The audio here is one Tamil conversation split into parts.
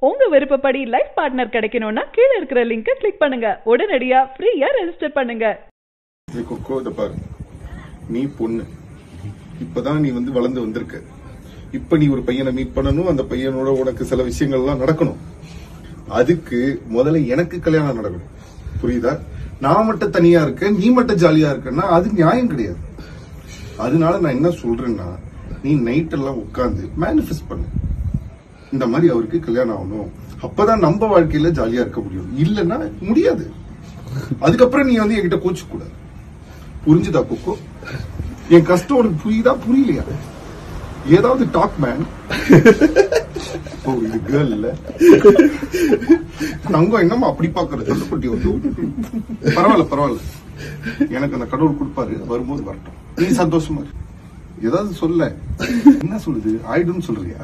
உங்க விருப்பப்படி லைஃப் பார்ட்னர் கிடைக்கணும்னா கீழ இருக்கிற லிங்கை கிளிக் பண்ணுங்க. உடனடியா ஃப்ரீயா ரெஜிஸ்டர் பண்ணுங்க. நீ பொண்ணு, இப்பதான் நீ வளர்ந்து வந்திருக்க. இப்ப நீ ஒரு பையனை மீட் பண்ணணும், அந்த பையனோட உனக்கு சில விஷயங்கள்லாம் நடக்கணும். அதுக்கு முதல்ல எனக்கு கல்யாணம் நடக்கணும், புரியுதா? நான் மட்டும் தனியா இருக்கேன், நீ மட்டும் ஜாலியா இருக்கன்னா அது நியாயம் கிடையாது. அதனால நான் என்ன சொல்றேன்னா, நீ நைட் எல்லாம் உட்கார்ந்து மேனிஃபெஸ்ட் பண்ணு, இந்த மாதிரி அவருக்கு கல்யாணம் ஆகணும், அப்பதான் நம்ம வாழ்க்கையில ஜாலியா இருக்க முடியும். இல்லன்னா முடியாது. அதுக்கப்புறம் நீ என்கிட்ட கோச்சு கூடாது, புரிஞ்சுதா கொக்கோ? என் கஷ்டம் உனக்கு புரியுதா புரியலையா? ஏதாவது டாக் மேன். ஓ, இது கேர்ள் இல்ல, தங்கம் என்னமா அப்படி பாக்குறது? தள்ளுப்பட்டி பரவாயில்ல பரவாயில்ல, எனக்கு அந்த கடவுள் கொடுப்பாரு, வரும்போது வரட்டும். நீ சந்தோஷமா இரு. ஏதாவது சொல்ல, என்ன சொல்லுது? ஆயிடும் சொல்றியா?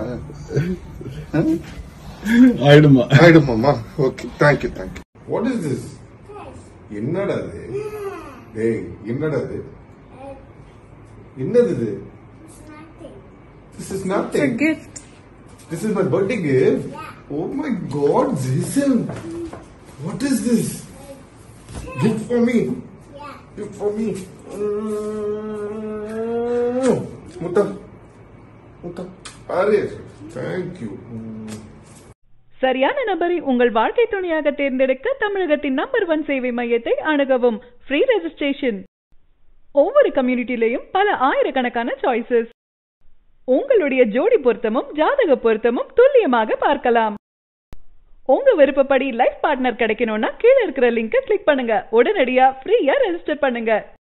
ஆயிடுமாமா? Okay, thank you thank you. What is this? என்னடா இது? டேய், என்னடா இது? என்னது இது? This is nothing. It's a gift. This is my birthday gift. Yeah. Oh my God, Zisel. What is this? Gift for me. Yeah. Gift for me. Mutta. Arey, thank you. சரியான நபரை உங்கள் வாழ்க்கை துணையாக தேர்ந்தெடுக்க தமிழகத்தின் நம்பர் 1 சேவை மையத்தை அணுகவும். Free registration. ஒவ்வொரு கம்யூனிட்டிலையும் பல ஆயிரக்கணக்கான சாய்ஸஸ். உங்களுடைய ஜோடி பொருத்தமும் ஜாதக பொருத்தமும் துல்லியமாக பார்க்கலாம். உங்க விருப்பப்படி லைஃப் பார்ட்னர் கிடைக்கணும்னா கீழ இருக்கிற லிங்கை கிளிக் பண்ணுங்க. உடனடியா ஃப்ரீயா ரெஜிஸ்டர் பண்ணுங்க.